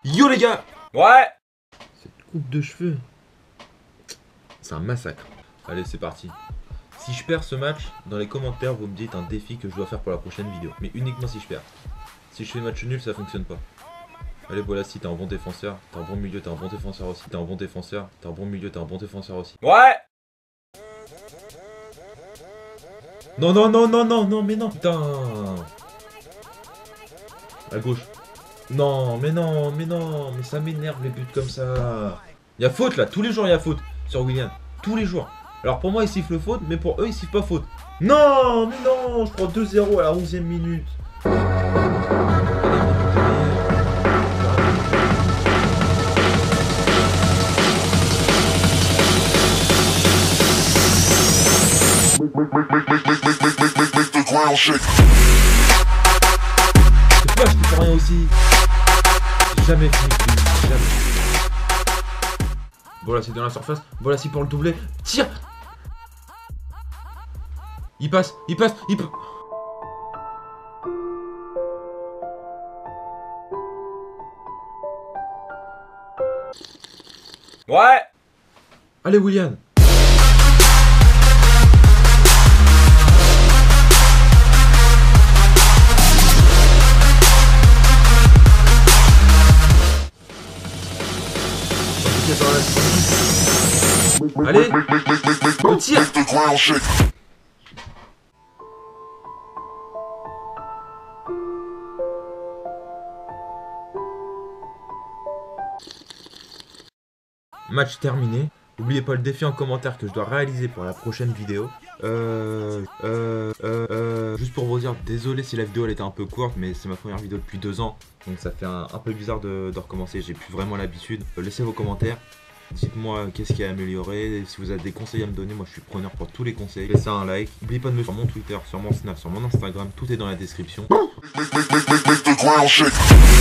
Yo les gars. Ouais. Cette coupe de cheveux, c'est un massacre. Allez, c'est parti. Si je perds ce match, dans les commentaires, vous me dites un défi que je dois faire pour la prochaine vidéo. Mais uniquement si je perds. Si je fais match nul, ça fonctionne pas. Allez, voilà, si t'es un bon défenseur, t'es un bon milieu, t'es un bon défenseur aussi. T'es un bon défenseur, t'es un bon milieu, t'es un bon défenseur aussi. Ouais. Non, non, non, non, non, non, mais non. Putain. À gauche. Non, mais non, mais non, mais ça m'énerve les buts comme ça. Y'a faute là, tous les jours y'a faute sur Willian. Tous les jours. Alors pour moi ils sifflent faute, mais pour eux ils sifflent pas faute. Non, mais non, je prends 2-0 à la 11e minute. C'est quoi, je fais rien aussi. J'ai jamais fini. Jamais. Voilà, c'est dans la surface. Voilà, c'est pour le doubler. Tire. Il passe, il passe, il peut. Ouais. Allez, Willian. Allez, on tire. Match terminé. N'oubliez pas le défi en commentaire que je dois réaliser pour la prochaine vidéo. Juste pour vous dire, désolé si la vidéo elle était un peu courte, mais c'est ma première vidéo depuis 2 ans. Donc ça fait un peu bizarre de recommencer, j'ai plus vraiment l'habitude. Laissez vos commentaires. Dites-moi qu'est-ce qui a amélioré, si vous avez des conseils à me donner, moi je suis preneur pour tous les conseils. Laissez un like, n'oubliez pas de me suivre sur mon Twitter, sur mon Snap, sur mon Instagram, tout est dans la description.